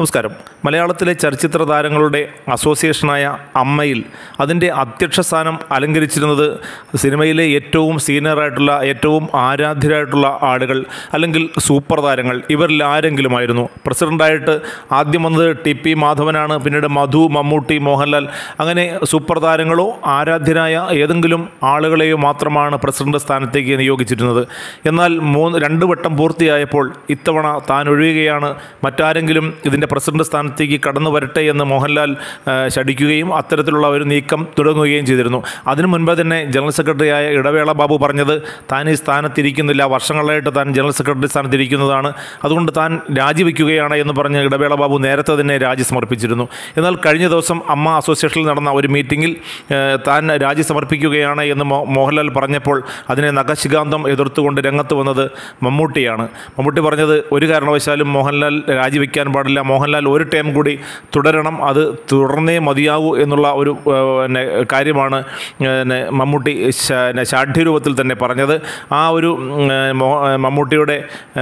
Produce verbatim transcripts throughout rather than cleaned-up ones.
നമസ്കാരം. മലയാളത്തിലെ ചലച്ചിത്ര താരങ്ങളുടെ അസോസിയേഷനായ അമ്മയിൽ അതിൻ്റെ അധ്യക്ഷ സ്ഥാനം അലങ്കരിച്ചിരുന്നത് സിനിമയിലെ ഏറ്റവും സീനിയറായിട്ടുള്ള ഏറ്റവും ആരാധ്യരായിട്ടുള്ള ആളുകൾ അല്ലെങ്കിൽ സൂപ്പർ താരങ്ങൾ ഇവരിൽ ആരെങ്കിലുമായിരുന്നു. പ്രസിഡൻ്റായിട്ട് ആദ്യം വന്നത് ടി പി മാധവനാണ്. പിന്നീട് മധു, മമ്മൂട്ടി, മോഹൻലാൽ, അങ്ങനെ സൂപ്പർ താരങ്ങളോ ആരാധ്യരായ ഏതെങ്കിലും ആളുകളെയോ മാത്രമാണ് പ്രസിഡന്റ് സ്ഥാനത്തേക്ക് നിയോഗിച്ചിരുന്നത്. എന്നാൽ മൂന്ന് രണ്ട് വട്ടം പൂർത്തിയായപ്പോൾ ഇത്തവണ താൻ ഒഴിയുകയാണ്, മറ്റാരെങ്കിലും ഇതിൻ്റെ പ്രസിഡന്റ് സ്ഥാനത്തേക്ക് കടന്നു വരട്ടെ എന്ന് മോഹൻലാൽ ശഠിക്കുകയും അത്തരത്തിലുള്ള ഒരു നീക്കം തുടങ്ങുകയും ചെയ്തിരുന്നു. അതിനു മുൻപ് തന്നെ ജനറൽ സെക്രട്ടറിയായ ഇടവേള ബാബു പറഞ്ഞത് താൻ ഈ സ്ഥാനത്തിരിക്കുന്നില്ല, വർഷങ്ങളായിട്ട് താൻ ജനറൽ സെക്രട്ടറി സ്ഥാനത്തിരിക്കുന്നതാണ്, അതുകൊണ്ട് താൻ രാജിവെക്കുകയാണ് എന്ന് പറഞ്ഞ് ഇടവേള ബാബു നേരത്തെ തന്നെ രാജി സമർപ്പിച്ചിരുന്നു. എന്നാൽ കഴിഞ്ഞ ദിവസം അമ്മ അസോസിയേഷനിൽ നടന്ന ഒരു മീറ്റിങ്ങിൽ താൻ രാജി സമർപ്പിക്കുകയാണ് എന്ന് മോഹൻലാൽ പറഞ്ഞപ്പോൾ അതിനെ നഖശികാന്തം എതിർത്തുകൊണ്ട് രംഗത്ത് വന്നത് മമ്മൂട്ടിയാണ്. മമ്മൂട്ടി പറഞ്ഞത് ഒരു കാരണവശാലും മോഹൻലാൽ രാജിവെക്കാൻ പാടില്ല, മോഹൻലാൽ ഒരു ടൈം കൂടി തുടരണം, അത് തുടർന്നേ മതിയാകൂ എന്നുള്ള ഒരു പിന്നെ കാര്യമാണ് മമ്മൂട്ടി ശാഠ്യരൂപത്തിൽ തന്നെ പറഞ്ഞത്. ആ ഒരു മമ്മൂട്ടിയുടെ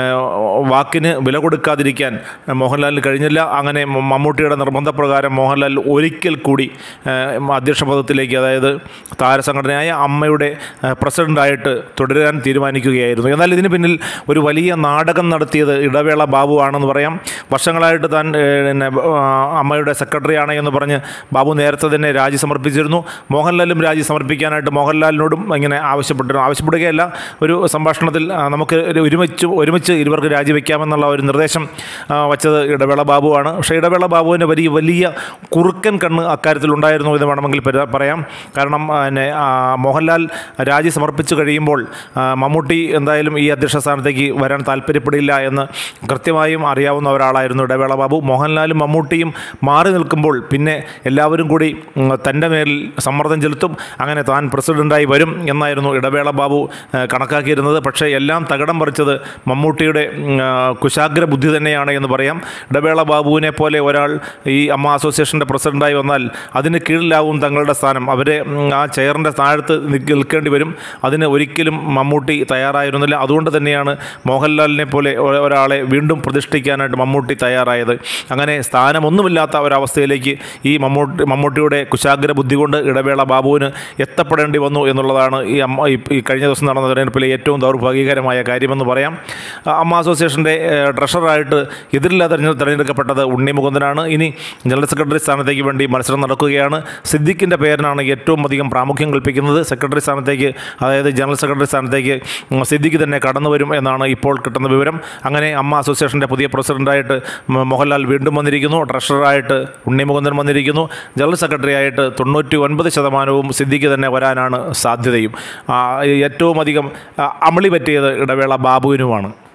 വാക്കിന് വില കൊടുക്കാതിരിക്കാൻ മോഹൻലാലിന് കഴിഞ്ഞില്ല. അങ്ങനെ മമ്മൂട്ടിയുടെ നിർബന്ധപ്രകാരം മോഹൻലാൽ ഒരിക്കൽ കൂടി അധ്യക്ഷ പദത്തിലേക്ക്, അതായത് താരസംഘടനയായ അമ്മയുടെ പ്രസിഡൻ്റായിട്ട് തുടരാൻ തീരുമാനിക്കുകയായിരുന്നു. എന്നാൽ ഇതിന് പിന്നിൽ ഒരു വലിയ നാടകം നടത്തിയത് ഇടവേള ബാബു ആണെന്ന് പറയാം. വർഷങ്ങളായിട്ട് താൻ പിന്നെ അമ്മയുടെ സെക്രട്ടറിയാണ് എന്ന് പറഞ്ഞ് ബാബു നേരത്തെ തന്നെ രാജി സമർപ്പിച്ചിരുന്നു. മോഹൻലാലും രാജി സമർപ്പിക്കാനായിട്ട് മോഹൻലാലിനോടും ഇങ്ങനെ ആവശ്യപ്പെട്ടിരുന്നു. ആവശ്യപ്പെടുകയല്ല, ഒരു സംഭാഷണത്തിൽ നമുക്ക് ഒരുമിച്ച് ഒരുമിച്ച് ഇരുവർക്ക് രാജിവെക്കാമെന്നുള്ള ഒരു നിർദ്ദേശം വച്ചത് ഇടവേള ബാബുവാണ്. പക്ഷേ ഇടവേള ബാബുവിന് വലിയ വലിയ കുറുക്കൻ കണ്ണ് അക്കാര്യത്തിലുണ്ടായിരുന്നു എന്ന് വേണമെങ്കിൽ പറയാം. കാരണം പിന്നെ മോഹൻലാൽ രാജി സമർപ്പിച്ചു കഴിയുമ്പോൾ മമ്മൂട്ടി എന്തായാലും ഈ അധ്യക്ഷ സ്ഥാനത്തേക്ക് വരാൻ താല്പര്യപ്പെടില്ല എന്ന് കൃത്യമായും അറിയാവുന്ന ഒരാളായിരുന്നു ഇടവേള ബാബു. മോഹൻലാലും മമ്മൂട്ടിയും മാറി നിൽക്കുമ്പോൾ പിന്നെ എല്ലാവരും കൂടി തൻ്റെ മേലിൽ സമ്മർദ്ദം ചെലുത്തും, അങ്ങനെ താൻ പ്രസിഡൻ്റായി വരും എന്നായിരുന്നു ഇടവേള ബാബു കണക്കാക്കിയിരുന്നത്. പക്ഷേ എല്ലാം തകിടം പറിച്ചത് മമ്മൂട്ടിയുടെ കുശാഗ്ര ബുദ്ധി തന്നെയാണ് എന്ന് പറയാം. ഇടവേള ബാബുവിനെ പോലെ ഒരാൾ ഈ അമ്മ അസോസിയേഷൻ്റെ പ്രസിഡൻ്റായി വന്നാൽ അതിന് കീഴിലാവും തങ്ങളുടെ സ്ഥാനം, അവരെ ആ ചെയറിൻ്റെ താഴത്ത് നിൽക്കേണ്ടി വരും. അതിന് ഒരിക്കലും മമ്മൂട്ടി തയ്യാറായിരുന്നില്ല. അതുകൊണ്ട് തന്നെയാണ് മോഹൻലാലിനെ പോലെ ഒരാളെ വീണ്ടും പ്രതിഷ്ഠിക്കാനായിട്ട് മമ്മൂട്ടി തയ്യാറായത്. അങ്ങനെ സ്ഥാനമൊന്നുമില്ലാത്ത ഒരവസ്ഥയിലേക്ക് ഈ മമ്മൂട്ടി മമ്മൂട്ടിയുടെ കുശാഗ്ര ബുദ്ധി കൊണ്ട് ഇടവേള ബാബുവിന് എത്തപ്പെടേണ്ടി വന്നു എന്നുള്ളതാണ് ഈ അമ്മ ഈ കഴിഞ്ഞ ദിവസം നടന്ന തെരഞ്ഞെടുപ്പിലെ ഏറ്റവും ദൗർഭാഗ്യകരമായ കാര്യമെന്ന് പറയാം. അമ്മ അസോസിയേഷൻ്റെ ട്രഷററായിട്ട് എതിരില്ലാതെ തിരഞ്ഞെടുക്കപ്പെട്ടത് ഉണ്ണി മുകുന്ദനാണ്. ഇനി ജനറൽ സെക്രട്ടറി സ്ഥാനത്തേക്ക് വേണ്ടി മത്സരം നടക്കുകയാണ്. സിദ്ദിഖിൻ്റെ പേരിനാണ് ഏറ്റവും അധികം പ്രാമുഖ്യം കൽപ്പിക്കുന്നത്. സെക്രട്ടറി സ്ഥാനത്തേക്ക്, അതായത് ജനറൽ സെക്രട്ടറി സ്ഥാനത്തേക്ക് സിദ്ദിഖ് തന്നെ കടന്നു വരും എന്നാണ് ഇപ്പോൾ കിട്ടുന്ന വിവരം. അങ്ങനെ അമ്മ അസോസിയേഷൻ്റെ പുതിയ പ്രസിഡൻ്റായിട്ട് മോഹൻലാൽ വീണ്ടും വന്നിരിക്കുന്നു. ട്രഷററായിട്ട് ഉണ്ണി മുകുന്ദൻ വന്നിരിക്കുന്നു. ജനറൽ സെക്രട്ടറി ആയിട്ട് തൊണ്ണൂറ്റി ഒൻപത് ശതമാനവും സിദ്ദിഖ് തന്നെ വരാനാണ് സാധ്യതയും. ഏറ്റവും അധികം അമളി പറ്റിയത് ഇടവേള ബാബുവിനുമാണ്.